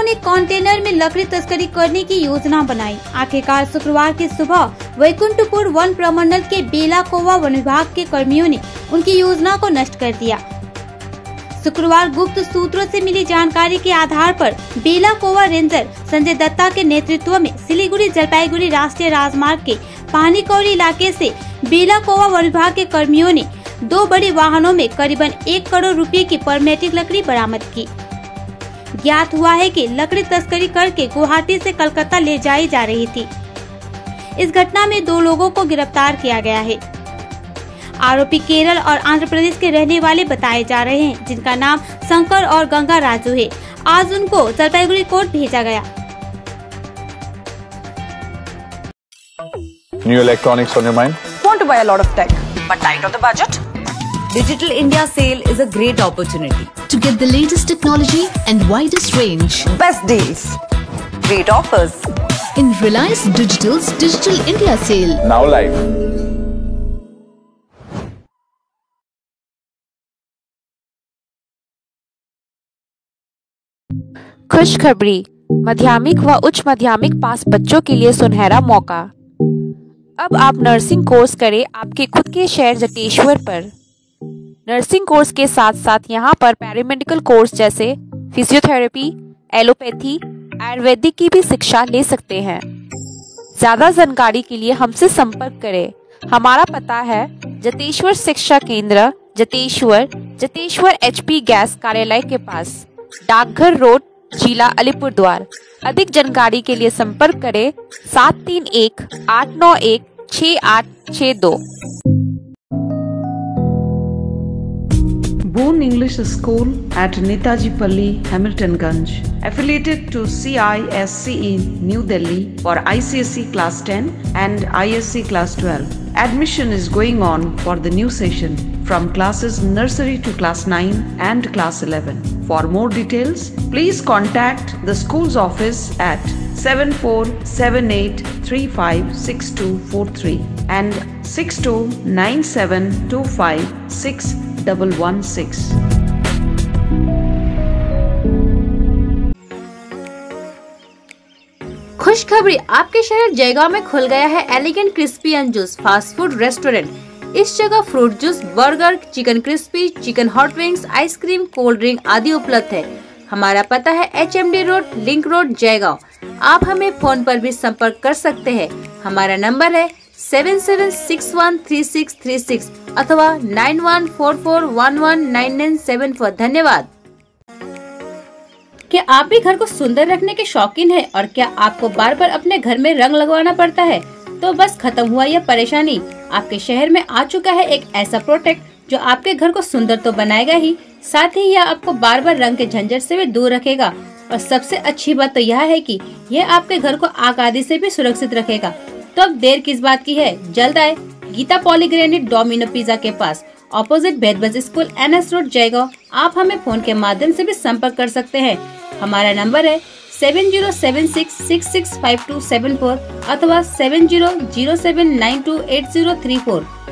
उन्होंने कंटेनर में लकड़ी तस्करी करने की योजना बनाई। आखिरकार शुक्रवार की सुबह वैकुंठपुर वन प्रमंडल के बेलाकोवा वन विभाग के कर्मियों ने उनकी योजना को नष्ट कर दिया। शुक्रवार गुप्त सूत्रों से मिली जानकारी के आधार पर बेलाकोवा रेंजर संजय दत्ता के नेतृत्व में सिलीगुड़ी जलपाईगुड़ी राष्ट्रीय राजमार्ग के पानीकौड़ी इलाके से बेलाकोवा वन विभाग के कर्मियों ने 2 बड़ी वाहनों में करीबन 1 करोड़ रुपए की परमेटिक लकड़ी बरामद की। ज्ञात हुआ है कि लकड़ी तस्करी करके गुवाहाटी से कलकत्ता ले जाई जा रही थी। इस घटना में 2 लोगों को गिरफ्तार किया गया है। आरोपी केरल और आंध्र प्रदेश के रहने वाले बताए जा रहे हैं, जिनका नाम शंकर और गंगा राजू है। आज उनको जलपाईगुड़ी कोर्ट भेजा गया। New electronics on your mind? Want to buy a lot of tech, but tight on the budget? Digital India sale is a great opportunity to get the latest technology and widest range. Best deals, great offers in Reliance Digital's Digital India sale. Now live. खुशखबरी, माध्यमिक व उच्च माध्यमिक पास बच्चों के लिए सुनहरा मौका। अब आप नर्सिंग कोर्स करें आपके खुद के शहर जटेश्वर पर। नर्सिंग कोर्स के साथ साथ यहाँ पर पैरामेडिकल कोर्स जैसे फिजियोथेरेपी, एलोपैथी, आयुर्वेदिक की भी शिक्षा ले सकते हैं। ज्यादा जानकारी के लिए हमसे संपर्क करें। हमारा पता है जटेश्वर शिक्षा केंद्र, जटेश्वर HP गैस कार्यालय के पास, डाकघर रोड, जिला अलीपुरद्वार। अधिक जानकारी के लिए संपर्क करें 7318916862। Boone English School at Netaji Palli, Hamilton Ganj, affiliated to CISCE New Delhi for ICSE Class 10 and ISC Class 12. Admission is going on for the new session from classes nursery to class 9 and class 11. For more details, please contact the school's office at 7478356243 and 6297256116. खुशखबरी, आपके शहर जयगांव में खुल गया है elegant crispy and juice fast food restaurant. इस जगह fruit juice, burger, chicken crispy, chicken hot wings, ice cream, cold drink आदि उपलब्ध है। हमारा पता है HMD road, link road, Jaigaon. आप हमें फोन पर भी संपर्क कर सकते हैं। हमारा नंबर है 77613636 अथवा 9144119974। धन्यवाद। क्या आप भी घर को सुंदर रखने के शौकीन हैं और क्या आपको बार बार अपने घर में रंग लगवाना पड़ता है? तो बस खत्म हुआ यह परेशानी। आपके शहर में आ चुका है एक ऐसा प्रोडक्ट जो आपके घर को सुंदर तो बनाएगा ही, साथ ही यह आपको बार बार रंग के झंझट से भी दूर रखेगा। और सबसे अच्छी बात तो यह है कि यह आपके घर को आग आदि से भी सुरक्षित रखेगा। तो अब देर किस बात की है, जल्द आए गीता पॉलीग्रेनिट डोमिनो पिज्जा के पास, ऑपोजिट भेदबज स्कूल, NS रोड, जयगांव। आप हमें फोन के माध्यम से भी संपर्क कर सकते हैं। हमारा नंबर है 7076665274 अथवा 7007928034।